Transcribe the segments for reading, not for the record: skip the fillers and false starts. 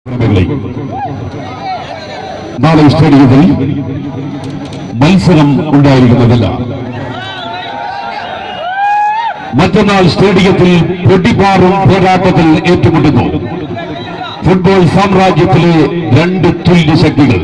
നാളെ സ്റ്റേഡിയത്തിൽ മത്സരം ഉണ്ടായിരിക്കുന്നതല്ല. മറ്റന്നാൾ സ്റ്റേഡിയത്തിൽ പൊടിപാറും പോരാട്ടത്തിൽ ഏറ്റുമുട്ടുന്നു ഫുട്ബോൾ സാമ്രാജ്യത്തിലെ രണ്ട് തുല്യ ശക്തികൾ.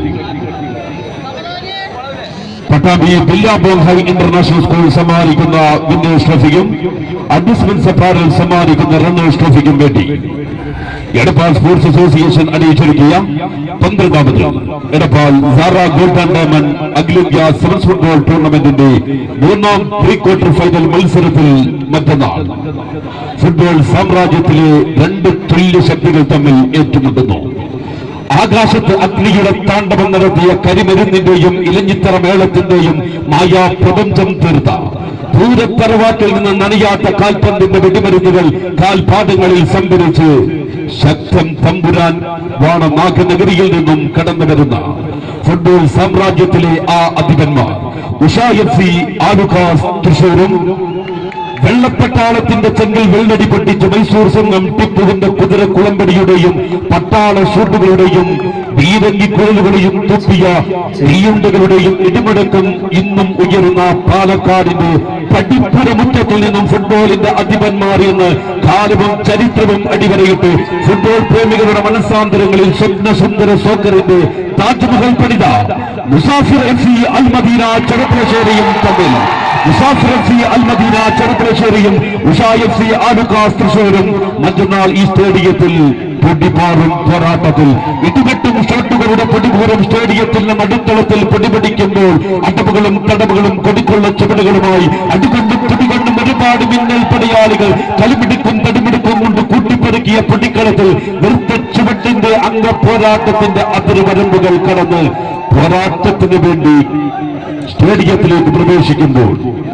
Pattambi billabong high international school സമ്മാനിക്കുന്ന വിന്നേഴ്സ് ട്രോഫിയും അഡ്മിസ്മെന്റ് അപ്പാരൽ സമ്മാനിക്കുന്ന റണ്ണേഴ്സ് ട്രോഫിക്കും വേണ്ടി എടപ്പാൾ സ്പോർട്സ് അസോസിയേഷൻ അണിയിച്ചൊരുക്കിയ 12ാമത് Edappal Sara gold and diamond അഖിലേന്ത്യാ സെവൻസ് ഫുട്ബോൾ ടൂർണമെന്റിന്റെ 3ാം പ്രീ ക്വാർട്ടർ ഫൈനൽ മത്സരത്തിൽ മറ്റന്നാൾ ഫുട്ബോൾ സാമ്രാജ്യത്തിലെ രണ്ട് തുല്യ ശക്തികൾ തമ്മിൽ ഏറ്റുമുട്ടുന്നു. ആകാശത്ത് അഗ്നിയുടെ താണ്ഡവം നടത്തിയ കരിമരുന്നിന്റെയും ഇലഞ്ഞിത്തറ മേളത്തിന്റെയും മായാപ്രപഞ്ചം തീർത്ത പൂരത്തറവാട്ടിൽ നിന്ന് നനയാത്ത കാൽപന്തിന്റെ വെടിമരുന്നുകൾ കാൽപാദങ്ങളിൽ സംഭരിച്ച് ശക്തൻ തമ്പുരാൻ വാണനാഗനഗരിയിൽ നിന്നും കടന്നു വരുന്ന ഫുട്ബോൾ സാമ്രാജ്യത്തിലെ ആ അധിപന്മാർ ഉഷ FC ആലുക്കാസ് തൃശൂരും വെള്ളപ്പട്ടാളത്തിന്റെ ചെങ്കിൽ വെള്ളടി പൊട്ടിച്ച് മൈസൂർ സംഘം ടിപ്പുവിന്റെ കുതിര കുളമ്പടിയുടെയും പട്ടാള ഷൂട്ടുകളുടെയും വീരങ്കിക്കുഴലുകളെയും തുപ്പിയ തീയുണ്ടകളുടെയും ഇടിമുടക്കം ഇന്നും ഉയരുന്ന പാലക്കാടിന്റെ പടിപ്പുരമുറ്റത്തിൽ നിന്നും ഫുട്ബോളിന്റെ അധിപന്മാർ എന്ന് കാലവും ചരിത്രവും അടിവരയിട്ട് ഫുട്ബോൾ പ്രേമികളുടെ മനസ്സാന്തരങ്ങളിൽ സ്വപ്നസുന്ദര സോക്കറിന്റെ താജ്മഹൽ പണിത മുസാഫിർ FC അൽമദീന ചെറുപ്പശ്ശേരിയും തമ്മിൽ മുസാഫിർ FC അൽമദീന ചെറുപ്പശ്ശേരിയും ഉഷ FC ആലുക്കാസ് തൃശൂരും മറ്റന്നാൾ ഈ സ്റ്റേഡിയത്തിൽ പൊടിപാറും പോരാട്ടത്തിൽ ഇടിവെട്ടും ഷോട്ടുകളുടെ പൊടിപൂരം സ്റ്റേഡിയത്തിന്റെ നടുത്തളത്തിൽ പൊടിപിടിക്കുമ്പോൾ അടവുകളും തടവുകളും കൊടിക്കൊള്ള ചുവടുകളുമായി അടികൊണ്ടും തുടികൊണ്ടും ഒരുപാട് മിന്നൽ പടയാളികൾ കളിമിടുക്കും തടിമിടുക്കും കൊണ്ട് കൂട്ടിപ്പെറുക്കിയ പൊടിക്കളത്തിൽ നൃത്ത ചുവട്ടിന്റെ അംഗപോരാട്ടത്തിന്റെ അതിർവരമ്പുകൾ കടന്ന് പോരാട്ടത്തിന് വേണ്ടി സ്റ്റേഡിയത്തിലേക്ക് പ്രവേശിക്കുമ്പോൾ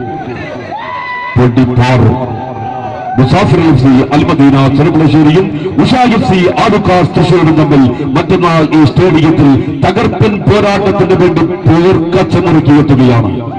പൊടിപാറും മുസാഫിർ FC അൽമദീന ചെറുപ്പശ്ശേരിയും ഉഷ FC ആലുക്കാസ് തൃശൂരും തമ്മിൽ മറ്റന്നാൾ ഈ സ്റ്റേഡിയത്തിൽ തകർപ്പൻ പോരാട്ടത്തിന് വേണ്ടി പോർക്കച്ചമുറുക്കിയെത്തുകയാണ്.